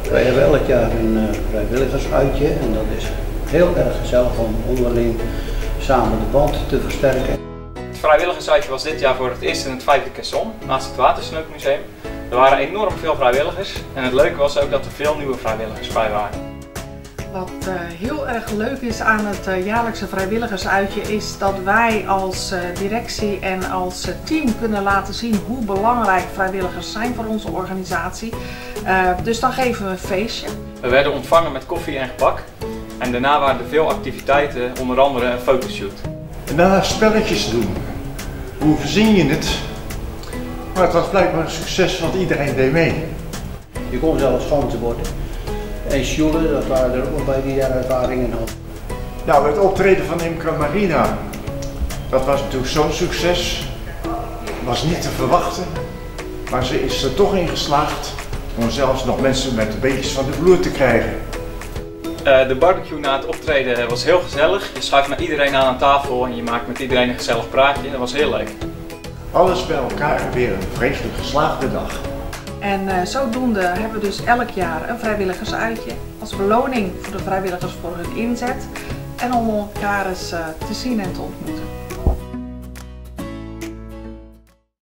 Wij hebben elk jaar een vrijwilligersuitje en dat is heel erg gezellig om onderling samen de band te versterken. Het vrijwilligersuitje was dit jaar voor het eerst in het 5e caisson, naast het Watersneukmuseum. Er waren enorm veel vrijwilligers en het leuke was ook dat er veel nieuwe vrijwilligers bij waren. Wat heel erg leuk is aan het jaarlijkse vrijwilligersuitje is dat wij als directie en als team kunnen laten zien hoe belangrijk vrijwilligers zijn voor onze organisatie. Dus dan geven we een feestje. We werden ontvangen met koffie en gebak en daarna waren er veel activiteiten, onder andere een fotoshoot. En daarna spelletjes doen. Hoe verzin je het? Maar het was blijkbaar een succes, want iedereen deed mee. Je kon zelfs ganzen worden. En sjoelen, dat waren er ook bij die ervaringen al. Nou, het optreden van Imca Marina, dat was natuurlijk zo'n succes. Was niet te verwachten, maar ze is er toch in geslaagd om zelfs nog mensen met de beetjes van de vloer te krijgen. De barbecue na het optreden was heel gezellig. Je schuift met iedereen aan tafel en je maakt met iedereen een gezellig praatje. Dat was heel leuk. Alles bij elkaar weer een vreselijk geslaagde dag. En zodoende hebben we dus elk jaar een vrijwilligersuitje als beloning voor de vrijwilligers voor hun inzet en om elkaar eens te zien en te ontmoeten.